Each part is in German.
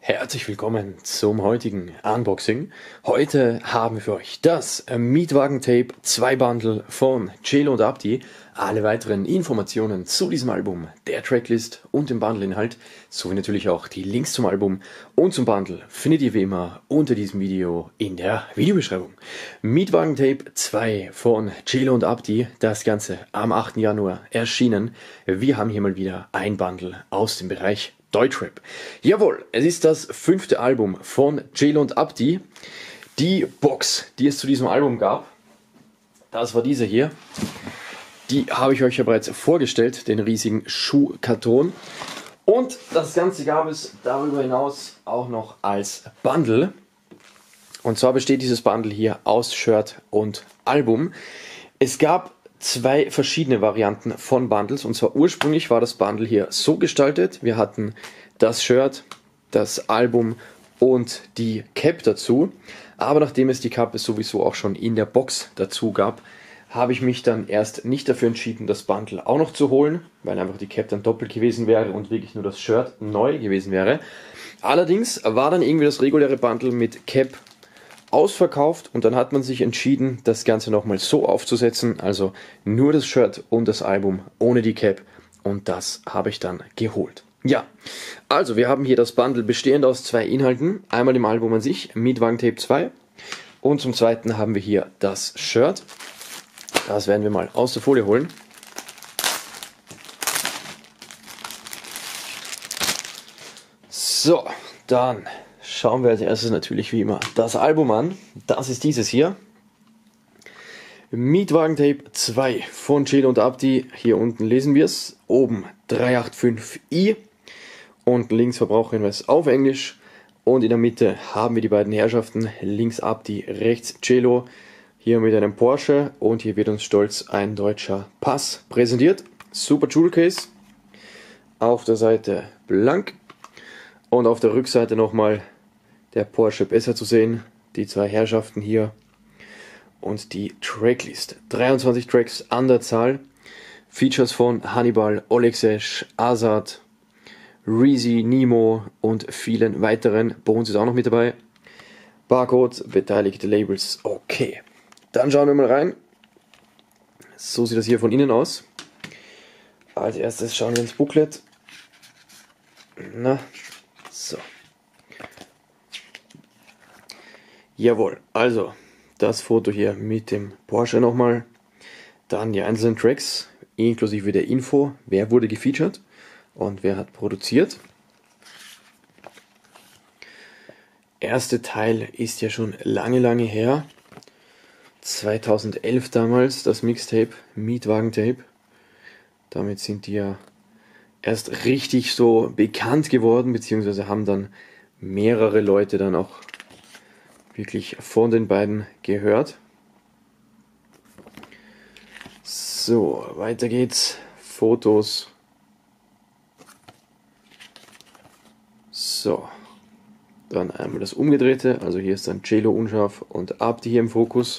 Herzlich willkommen zum heutigen Unboxing. Heute haben wir für euch das Mietwagen-Tape 2 Bundle von Celo und Abdi. Alle weiteren Informationen zu diesem Album, der Tracklist und dem Bundle-Inhalt, sowie natürlich auch die Links zum Album und zum Bundle findet ihr wie immer unter diesem Video in der Videobeschreibung. Mietwagen-Tape 2 von Celo und Abdi, das Ganze am 8. Januar erschienen. Wir haben hier mal wieder ein Bundle aus dem Bereich Deutschrap. Jawohl, es ist das 5. Album von Celo und Abdi. Die Box, die es zu diesem Album gab, das war diese hier. Die habe ich euch ja bereits vorgestellt, den riesigen Schuhkarton. Und das Ganze gab es darüber hinaus auch noch als Bundle. Und zwar besteht dieses Bundle hier aus Shirt und Album. Es gab zwei verschiedene Varianten von Bundles, und zwar ursprünglich war das Bundle hier so gestaltet: wir hatten das Shirt, das Album und die Cap dazu, aber nachdem es die Kappe sowieso auch schon in der Box dazu gab, habe ich mich dann erst nicht dafür entschieden, das Bundle auch noch zu holen, weil einfach die Cap dann doppelt gewesen wäre und wirklich nur das Shirt neu gewesen wäre. Allerdings war dann irgendwie das reguläre Bundle mit Cap ausverkauft und dann hat man sich entschieden, das Ganze nochmal so aufzusetzen, also nur das Shirt und das Album ohne die Cap, und das habe ich dann geholt. Ja, also wir haben hier das Bundle bestehend aus zwei Inhalten, einmal dem Album an sich, Mietwagen-Tape 2, und zum zweiten haben wir hier das Shirt. Das werden wir mal aus der Folie holen. So, dann schauen wir als erstes natürlich wie immer das Album an. Das ist dieses hier. Mietwagen-Tape 2 von Celo und Abdi. Hier unten lesen wir es. Oben 385i und links Verbraucherhinweis auf Englisch. Und in der Mitte haben wir die beiden Herrschaften. Links Abdi, rechts Celo. Hier mit einem Porsche, und hier wird uns stolz ein deutscher Pass präsentiert. Super Jewel Case. Auf der Seite blank. Und auf der Rückseite nochmal der Porsche besser zu sehen. Die zwei Herrschaften hier. Und die Tracklist. 23 Tracks an der Zahl. Features von Hannibal, Olexesh, Azad, Reezy, Nemo und vielen weiteren. Bones ist auch noch mit dabei. Barcode, beteiligte Labels. Okay. Dann schauen wir mal rein. So sieht das hier von innen aus. Als erstes schauen wir ins Booklet. Na, so. Jawohl, also das Foto hier mit dem Porsche nochmal. Dann die einzelnen Tracks, inklusive der Info, wer wurde gefeatured und wer hat produziert. Erste Teil ist ja schon lange her. 2011 damals, das Mixtape, Mietwagen-Tape. Damit sind die ja erst richtig so bekannt geworden, beziehungsweise haben dann mehrere Leute dann auch wirklich von den beiden gehört. So, weiter geht's. Fotos. So, dann einmal das Umgedrehte, also hier ist dann Celo unscharf und Abdi hier im Fokus.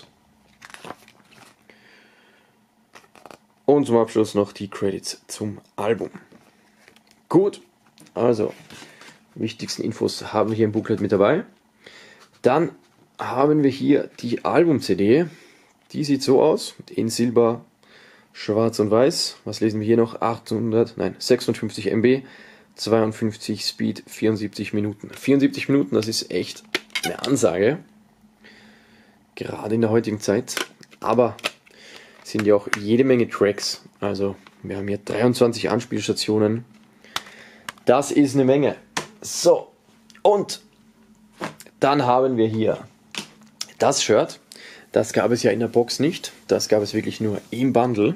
Und zum Abschluss noch die Credits zum Album. Gut, also wichtigsten Infos haben wir hier im Booklet mit dabei. Dann haben wir hier die Album-CD. Die sieht so aus, in Silber, Schwarz und Weiß. Was lesen wir hier noch? 56 MB, 52 Speed, 74 Minuten. 74 Minuten, das ist echt eine Ansage. Gerade in der heutigen Zeit. Aber sind ja auch jede Menge Tracks. Also wir haben hier 23 Anspielstationen. Das ist eine Menge. So, und dann haben wir hier das Shirt. Das gab es ja in der Box nicht. Das gab es wirklich nur im Bundle.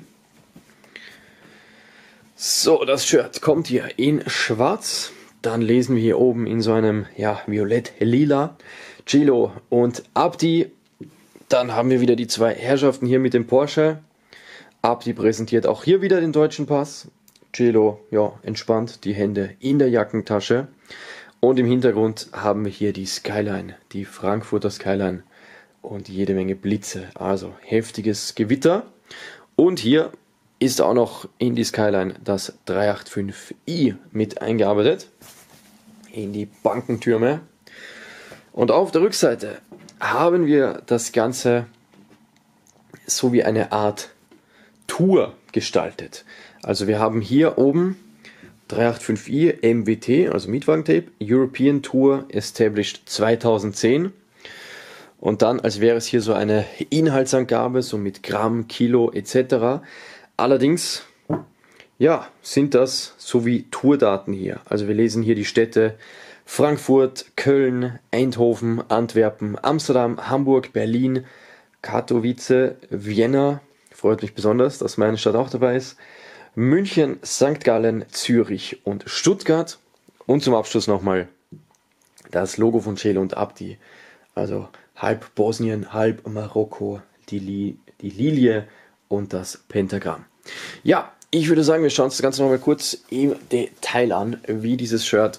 So, das Shirt kommt hier in schwarz. Dann lesen wir hier oben in so einem, ja, violett-lila Celo und Abdi. Dann haben wir wieder die zwei Herrschaften hier mit dem Porsche. Abdi präsentiert auch hier wieder den deutschen Pass. Celo, ja, entspannt, die Hände in der Jackentasche. Und im Hintergrund haben wir hier die Skyline, die Frankfurter Skyline und jede Menge Blitze. Also heftiges Gewitter. Und hier ist auch noch in die Skyline das 385i mit eingearbeitet. in die Bankentürme. Und auf der Rückseite haben wir das Ganze so wie eine Art Tour gestaltet. Also wir haben hier oben 385i MWT, also Mietwagentape, European Tour Established 2010. Und dann, als wäre es hier so eine Inhaltsangabe, so mit Gramm, Kilo etc. Allerdings, ja, sind das so wie Tourdaten hier. Also wir lesen hier die Städte Frankfurt, Köln, Eindhoven, Antwerpen, Amsterdam, Hamburg, Berlin, Katowice, Vienna, freut mich besonders, dass meine Stadt auch dabei ist, München, St. Gallen, Zürich und Stuttgart. Und zum Abschluss nochmal das Logo von Celo und Abdi. Also halb Bosnien, halb Marokko, die Lilie und das Pentagramm. Ja, ich würde sagen, wir schauen uns das Ganze nochmal kurz im Detail an, wie dieses Shirt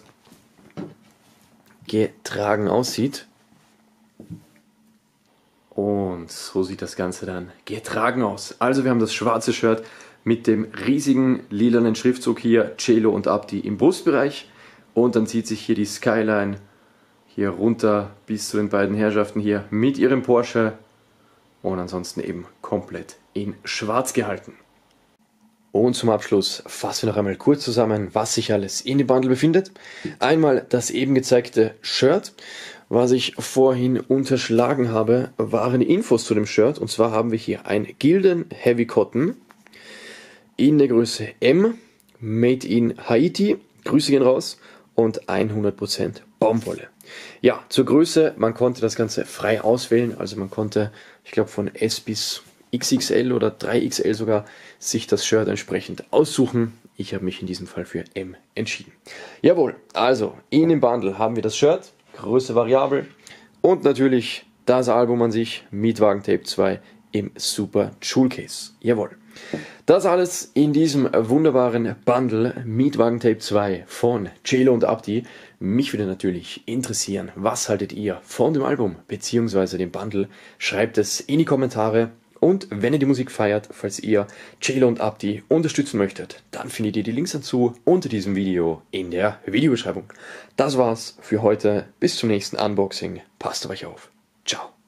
getragen aussieht. Und so sieht das Ganze dann getragen aus. Also wir haben das schwarze Shirt mit dem riesigen lilanen Schriftzug hier, Celo und Abdi im Brustbereich. Und dann zieht sich hier die Skyline hier runter bis zu den beiden Herrschaften hier mit ihrem Porsche. Und ansonsten eben komplett in schwarz gehalten. Und zum Abschluss fassen wir noch einmal kurz zusammen, was sich alles in dem Bundle befindet. Einmal das eben gezeigte Shirt. Was ich vorhin unterschlagen habe, waren die Infos zu dem Shirt. Und zwar haben wir hier ein Gildan Heavy Cotton in der Größe M, made in Haiti, Grüße gehen raus, und 100% Baumwolle. Ja, zur Größe, man konnte das Ganze frei auswählen, also man konnte, ich glaube von S bis XXL oder 3XL sogar, sich das Shirt entsprechend aussuchen. Ich habe mich in diesem Fall für M entschieden. Jawohl, also in dem Bundle haben wir das Shirt, Größe variabel und natürlich das Album an sich, Mietwagentape 2 im Super Jewel Case. Jawohl. Das alles in diesem wunderbaren Bundle Mietwagentape 2 von Celo und Abdi. Mich würde natürlich interessieren, was haltet ihr von dem Album bzw. dem Bundle? Schreibt es in die Kommentare. Und wenn ihr die Musik feiert, falls ihr Celo und Abdi unterstützen möchtet, dann findet ihr die Links dazu unter diesem Video in der Videobeschreibung. Das war's für heute. Bis zum nächsten Unboxing. Passt auf euch auf. Ciao.